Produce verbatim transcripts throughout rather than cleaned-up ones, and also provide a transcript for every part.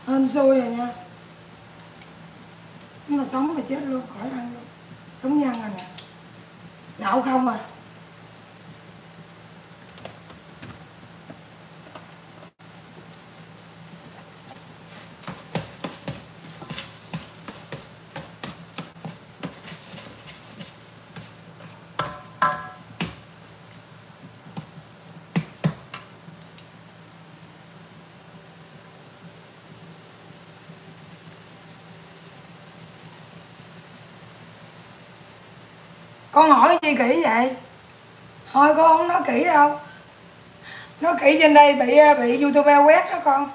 Hên xui rồi nha. Nhưng mà sống mà chết luôn, khỏi ăn luôn. Sống nhăn rồi nè. Nhậu không à. Con hỏi gì kỹ vậy? Thôi con không nói kỹ đâu. Nói kỹ trên đây bị bị YouTube quét đó con.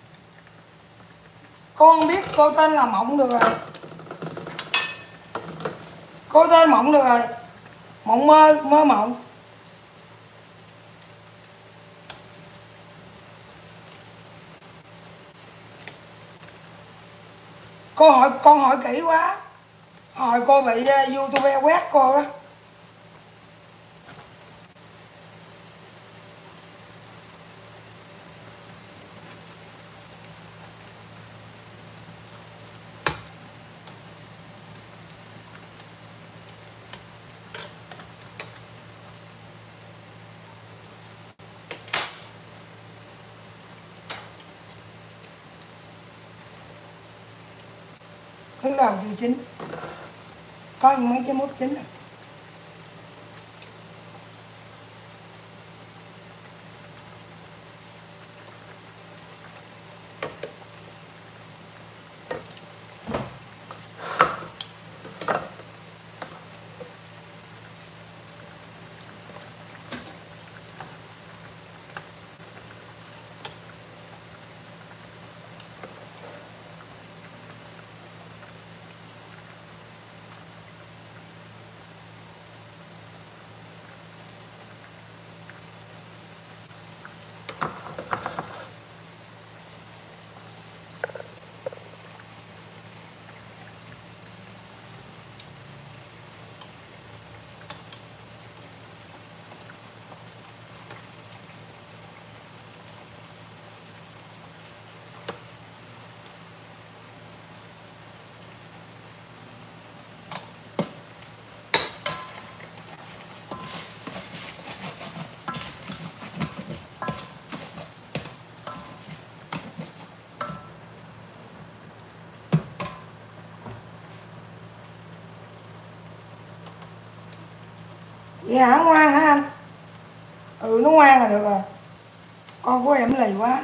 Con biết cô tên là Mộng được rồi. Cô tên Mộng được rồi. Mộng mơ, mơ mộng. Cô hỏi con hỏi kỹ quá. Hỏi cô bị YouTube quét cô đó. Hướng đầu từ chín. Có những mấy cái mốt chín rồi. Vậy hả, ngoan hả anh? Ừ, nó ngoan là được rồi. Con của em lì quá.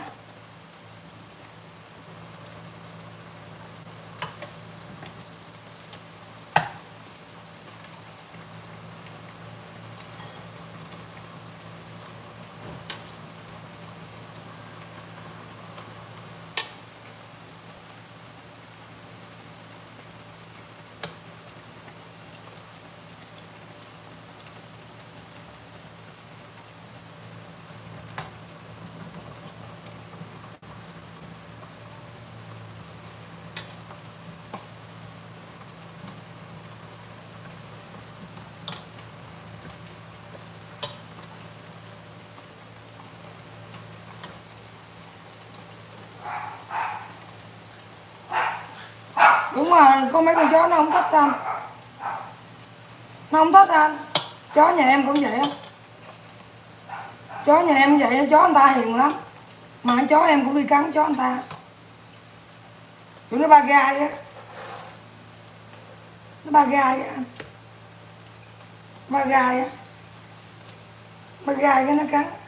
Đúng rồi, có mấy con chó nó không thích anh. Nó không thích anh. Chó nhà em cũng vậy á. Chó nhà em vậy, chó người ta hiền lắm. Mà chó em cũng đi cắn chó người ta. Tụi nó ba gai á. Nó ba gai á anh. Ba gai á. Ba gai cái nó cắn.